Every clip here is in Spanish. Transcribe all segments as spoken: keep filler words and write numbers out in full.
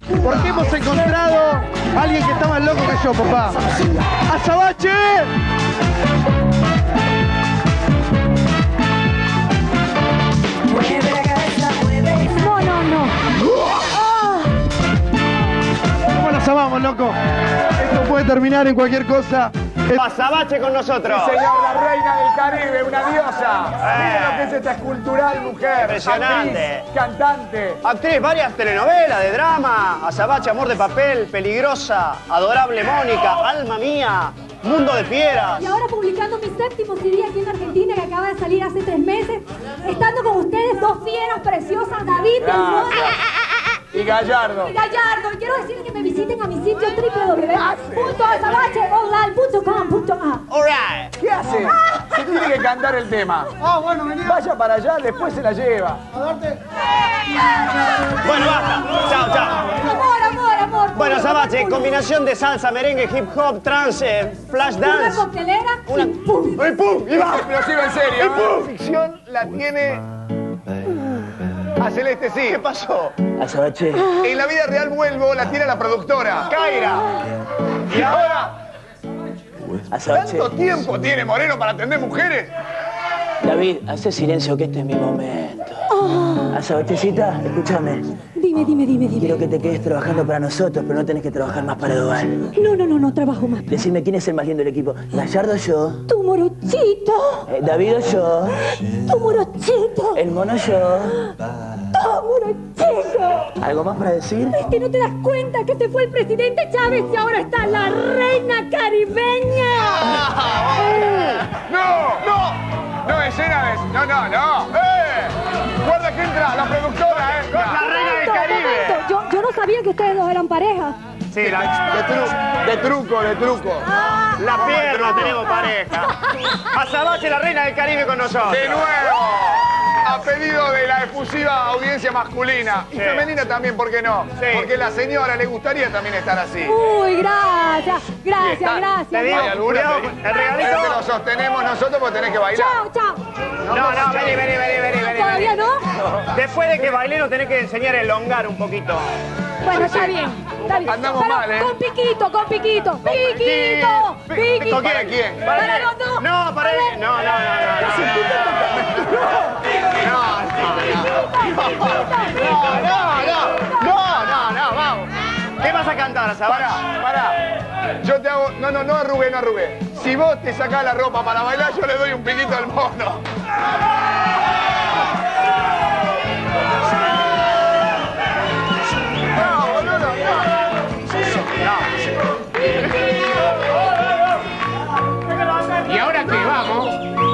Porque hemos encontrado a alguien que está más loco que yo, papá. ¡Azabache! No, no, no. ¿Cómo nos amamos, loco? Esto puede terminar en cualquier cosa. Azabache con nosotros. Sí, señor, la reina del Caribe, una diosa. Eh. Miren lo que es esta escultural mujer. Impresionante. Actriz, cantante. Actriz, varias telenovelas de drama. Azabache, Amor de Papel, Peligrosa, Adorable Mónica, Alma Mía, Mundo de Fieras. Y ahora publicando mi séptimo C D aquí en Argentina, que acaba de salir hace tres meses, estando con ustedes dos fieras preciosas, David del Mondo Y Gallardo. y Gallardo. Y quiero decirles que me visiten a mi sitio doble u doble u doble u punto azabache online punto com punto a. All right. ¿Qué hace? Se tiene que cantar el tema. Ah, bueno, vení. Vaya para allá, después se la lleva. A darte. Bueno, basta. Chao, chao. Amor, amor, amor. Bueno, Azabache, combinación de salsa, merengue, hip hop, trance, eh, flash Una dance. coctelera Una... y pum. ¡Ay, pum! ¡Y va! Explosivo en serio. La ficción la tiene a Celeste, sí. ¿Qué pasó? Azabache. En la vida real vuelvo, la tiene la productora. Kaira. Y ahora, Azabache. ¿tanto tiempo tiene Moreno para atender mujeres? David, hace silencio que este es mi momento. Azabachecita, escúchame. Dime, dime, dime, dime. Quiero que te quedes trabajando para nosotros, pero no tenés que trabajar más para Doval. No, no, no, no trabajo más. Decime quién es el más lindo del equipo. Gallardo o yo. Tu morochito. Eh, David o yo. Tu morochito. El mono yo. Tu morochito. ¿Algo más para decir? Es que no te das cuenta que se fue el presidente Chávez y ahora está la reina caribeña. ¡No! ¡No! ¡No, escena de... ¡No, no, no! ¡Eh! ¡Guarda que entra la productora, eh! La reina del Caribe. Momento, Yo, yo no sabía que ustedes dos eran pareja. Sí, la, De, tru- de truco, de truco. la pierna tenemos pareja. Azabache, la reina del Caribe con nosotros. De nuevo, a pedido de la efusiva audiencia masculina. Y Sí. femenina también, ¿por qué no? Sí. Porque a la señora le gustaría también estar así. Uy, gracias, gracias, Está- gracias. te digo, Hay algunas cuidado que- con el regalito. Pero te lo sostenemos nosotros porque tenés que bailar. Chao, chao. No, no, vení, vení, vení, vení, vení. ¿Todavía vení. no? Después de que bailé nos tenés que enseñar a elongar un poquito. Bueno, está bien, está bien. Andamos Pero mal, ¿eh? con piquito, con piquito. Piquito, piquito. ¿Para quién? Para los dos. No, para él. No, no, no, no. No, no, no, vamos. ¿Qué vas a cantar, Azabache? Pará, pará. Yo te hago... No, no, no arrugué, no arrugué. Si vos te sacás la ropa para bailar, yo le doy un piquito al mono. No, boludo, no. ¿Y ahora qué? Vamos.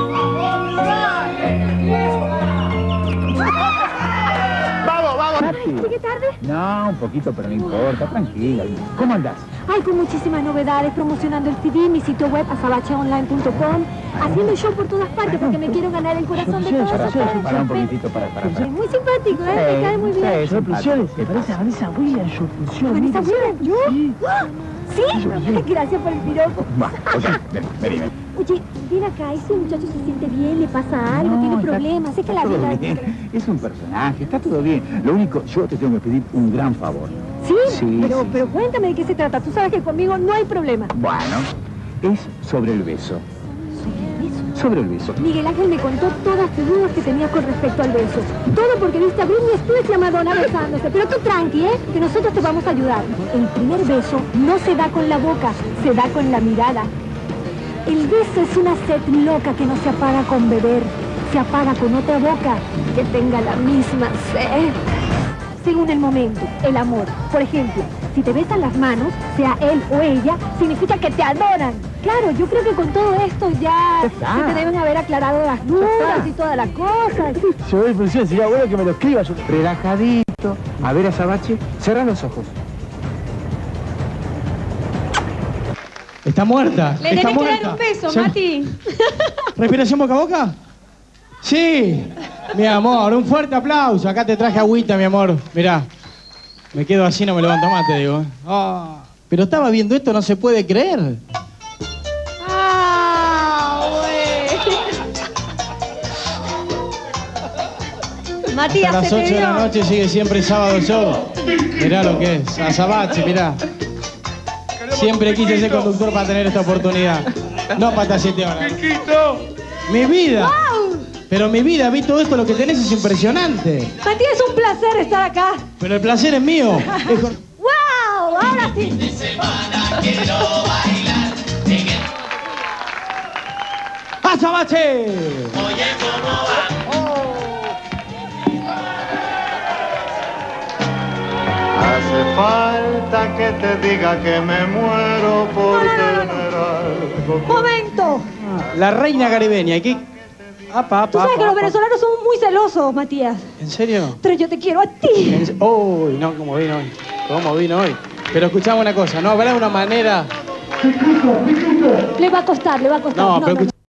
Vamos, vamos. ¿Llegué tarde? No, un poquito, pero no importa, tranquila. ¿Cómo andás? Ay, con muchísimas novedades, promocionando el C D, mi sitio web, azabache online punto com, haciendo show por todas partes porque me quiero ganar el corazón de todos ustedes. Para un poquitito, para, para, para. Muy simpático, ¿eh? Me cae muy bien. Sorprensiones, ¿te parece a Vanessa Williams? Sorprensiones. ¿Vanessa Williams? ¿Yo? ¡Ah! ¿Sí? Gracias por el piropo. Va, ok, ven, ven, ven. Oye, ven acá, ese muchacho se siente bien, le pasa algo, tiene está- problemas, es que la está todo vida... bien. Es un personaje, está todo bien. Lo único, yo te tengo que pedir un gran favor. ¿Sí? Sí, pero, sí. pero cuéntame de qué se trata, tú sabes que conmigo no hay problema. Bueno, es sobre el beso. Sobre el beso. Miguel Ángel me contó todas tus dudas que tenías con respecto al beso. Todo porque viste a Britney Spears y a Madonna besándose. Pero tú tranqui, ¿eh? Que nosotros te vamos a ayudar. El primer beso no se da con la boca, se da con la mirada. El beso es una sed loca que no se apaga con beber. Se apaga con otra boca que tenga la misma sed. Según el momento, el amor. Por ejemplo, si te besan las manos, sea él o ella, significa que te adoran. Claro, yo creo que con todo esto ya se te deben haber aclarado las dudas y todas las cosas. Se ve impresión, sería bueno que me lo escribas. Relajadito. A ver, Azabache, cerra los ojos. Está muerta. Le está tenés que muerta. dar un beso, Se- Mati. ¿Respiración boca a boca? Sí. Mi amor, un fuerte aplauso. Acá te traje agüita, mi amor. Mirá. Me quedo así, no me levanto más, te digo. Ah, pero estaba viendo esto, no se puede creer. Ah, güey. Matías, A las se te ocho de la dio. noche sigue siempre Sábado Show. Mirá lo que es, Azabache, mirá. Siempre quise ser conductor para tener esta oportunidad. No para siete horas. Mi vida. Pero mi vida, vi todo esto, lo que tenés es impresionante. Matías, es un placer estar acá. Pero el placer es mío. Es con... ¡Wow! Ahora sí. ¡Azabache! Hace falta que te diga que me muero por tener algo. ¡Momento! La reina caribeña. ¿Y qué? Apa, apa, Tú sabes apa, que los apa. venezolanos son muy celosos, Matías. ¿En serio? Pero yo te quiero a ti. ¿En se- Uy, no, como vino hoy. ¿Cómo vino hoy? Pero escuchame una cosa, ¿no habrá una manera? Le va a costar, le va a costar. No, pero escuchá-